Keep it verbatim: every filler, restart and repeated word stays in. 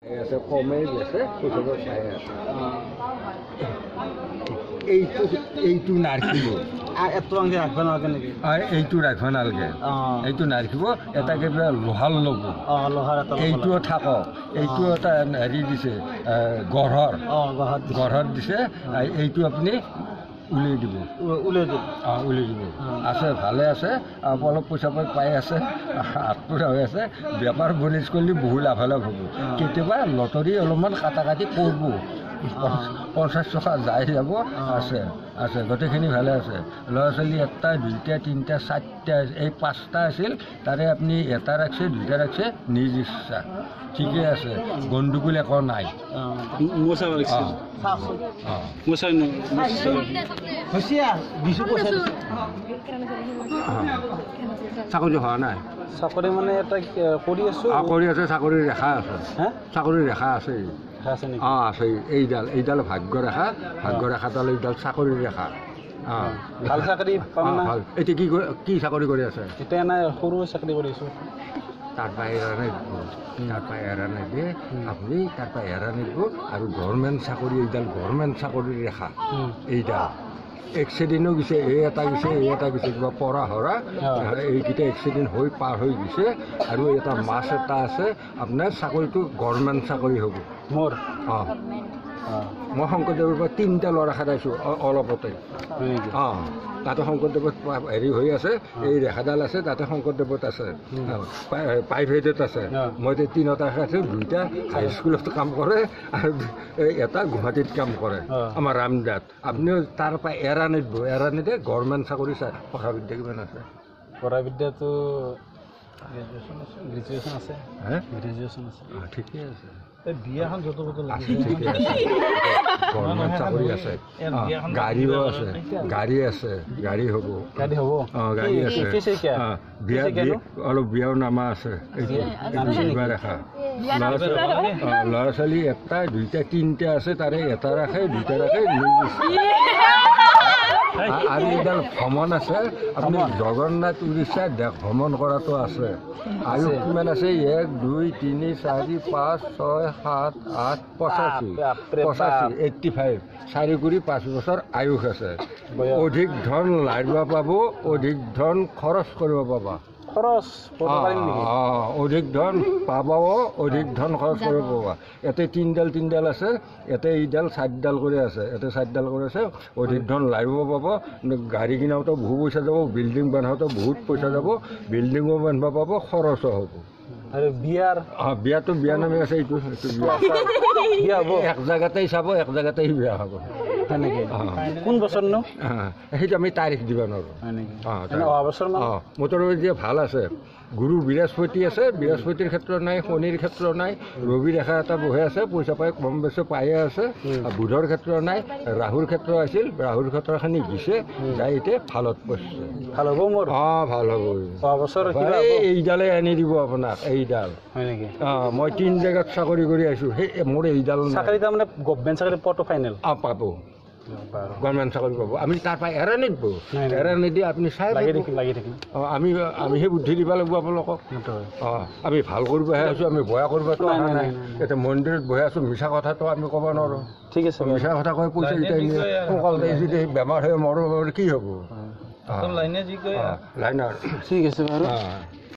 আছে কমে গেছে কোথাও পাই আছে এইটো এইটো নাৰখিব আর এত অংশে রাখবে না নাকি আর এইটো রাখবা নালগে এইটো নাৰখিব এটা কিবা লোহাৰ ল'ব অ লোহাৰ এটা এইটোও থাকক এইটো এটা হেৰি দিছে গঢ়ৰ অ গঢ়ত গঢ়ত দিছে এইটো আপুনি উলিয়াই দিব উলিয়াই দিব অঁ উলিয়াই দিব আছে ভালে আছে অলপ পইচা পাই আছে হাতপুৰা হৈ আছে বেপাৰ বনিজ কৰিলে বহু লাভালাভ হ'ব কেতিয়াবা লটাৰী অলপমান কাটা কাটি কৰিব পঞ্চাছ টকা যাই যাব আছে আছে গোটেইখিনি ভালে আছে ল'ৰা ছোৱালী এটা দুইটা তিনিটা চাৰিটা এই পাঁচটা আছিল তাৰে আপুনি এটা ৰাখছে দুইটা ৰাখছে নিজ ইচ্ছা ঠিকে আছে গণ্ডগোল একো নাই চাকৰি হোৱা নাই চাকৰি মানে এটা কৰি আছো কৰি আছে চাকৰি ৰেখা আছে চাকৰি ৰেখা আছে অঁ আছে এইডাল এইডাল ভাগ্য ৰেখা ভাগ্য ৰেখাডাল এইডাল চাকৰি ৰেখা অঁ ভাল চাকৰি পাম না ভাল এতিয়া কি কি চাকৰি কৰি আছে এতিয়া নাই সৰু চাকৰি কৰি আছো তাৰ পৰা এৰা নিদিব তাৰ পৰা এৰা নিদিয়ে আপুনি তাৰ পৰা এৰা নিদিব আৰু গভৰ্ণমেণ্ট চাকৰি এইডাল গভৰ্ণমেণ্ট চাকৰিৰ ৰেখা এইডাল এক্সিডেণ্টো গৈছে এই এটা গৈছে এই এটা গৈছে কিবা পঢ়া হৰা এইকেইটা এক্সিডেণ্ট হৈ পাৰ হৈ গৈছে আৰু এটা মাছ এটা আছে আপোনাৰ চাকৰিটো গভৰ্ণমেণ্ট চাকৰি হ'ব মোৰ অঁ মই শংকৰদেৱৰ পৰা তিনিটা ল'ৰা খেদাইছোঁ অলপতে অঁ তাতে শংকৰদেৱত হেৰি হৈ আছে এই ৰেখাডাল আছে তাতে শংকৰদেৱত আছে প্ৰাইভেটত আছে মই এতিয়া তিনিটা খেদাইছোঁ দুইটা হাইস্কুলত কাম কৰে আৰু এটা গুৱাহাটীত কাম কৰে আমাৰ ৰামদাত আপুনিও তাৰ পৰা এৰা নিদিব এৰা নিদিয়ে গভৰ্ণমেণ্ট চাকৰি চাই পঢ়া বিদ্যা কিমান আছে পঢ়া বিদ্যাটো গ্ৰেজুৱেশ্যন আছে হে গ্ৰেজুৱেশ্যন আছে ঠিকে আছে বিয়াখন যত যত গভৰ্ণমেণ্ট চাকৰি আছে গাড়ীও আছে গাড়ী আছে গাড়ী হ'ব গাড়ী হ'ব অঁ গাড়ী আছে বিয়া অলপ বিয়াও নামা আছে বিয়া ৰেখা ল'ৰা ছোৱালী এটা দুইটা তিনিটা আছে তাৰে এটা ৰাখে দুইটা ৰাখে আৰু এডাল ভ্ৰমণ আছে আপুনি জগন্নাথ উৰিষ্যা দেশ ভ্ৰমণ কৰাটো আছে আৰু কিমান আছে এক দুই তিনি চাৰি পাঁচ ছয় সাত আঠ পঁচাশী পঁচাশী এইট্টি ফাইভ চাৰি কৰি পাঁচ বছৰ আয়ুস আছে অধিক ধন লাৰিব পাব অধিক ধন খৰচ কৰিব পাবা খৰচ অধিক ধন পাবাও অধিক ধন খৰচ কৰিব পাবা ইয়াতে তিনিডাল তিনিডাল আছে ইয়াতে এইডাল চাৰিডাল কৰি আছে ইয়াতে চাৰিডাল কৰি আছে অধিক ধন লাৰিব পাব গাড়ী কিনাওতো বহু পইচা যাব বিল্ডিং বনাওঁতে বহুত পইচা যাব বিল্ডিঙো বান্ধিব পাব খৰচো হ'ব আৰু বিয়াৰ অঁ বিয়াটো বিয়া নামে আছে এইটো এইটো বিয়া হ'ব এক জেগাতেই চাব এক জেগাতেই বিয়া হ'ব কোন বছৰ নো সেইটো আমি তাৰিখ দিব নোৱাৰোঁ অহা বছৰ অঁ মোটৰ যে ভাল আছে গুৰু বৃহস্পতি আছে বৃহস্পতিৰ ক্ষেত্ৰত নাই শনিৰ ক্ষেত্ৰত নাই ৰবি ৰেখা এটা বহে আছে পইচা পাই কম বেছি পায়ে আছে বুধৰ ক্ষেত্ৰত নাই ৰাহুৰ ক্ষেত্ৰ আছিল ৰাহুৰ ক্ষেত্ৰখিনি দিছে যাই এতিয়া ভালত পৰিছে ভাল হ'ব মোৰ অঁ ভাল হ'ব অহা বছৰ এইডালে আনি দিব আপোনাক এইডাল হয় নেকি অঁ মই তিনি জেগাত চাকৰি কৰি আছোঁ সেই মোৰ এইডাল চাকৰি তাৰমানে গভৰ্ণমেণ্ট চাকৰি পোৱাটো ফাইনেল অঁ পাব গভৰ্ণমেণ্ট চাকৰি পাব আমি তাৰ পৰা এৰা নিদিব এৰা নিদিয়ে আপুনি চাই লাগি থাকিম লাগি থাকিম অঁ আমি আমি সেই বুদ্ধি দিব লাগিব আপোনালোকক অঁ আমি ভাল কৰিবহে আছোঁ আমি বেয়া কৰিবতো অহা নাই এতিয়া মন্দিৰত বহি আছোঁ মিছা কথাটো আমি ক'ব নোৱাৰোঁ ঠিক আছে মিছা কথা কৈ পইচা কেইটা সোনকাল যদি বেমাৰ হৈ মৰো কি হ'ব লাইনে যি কয় লাইনৰ ঠিক আছে বাৰু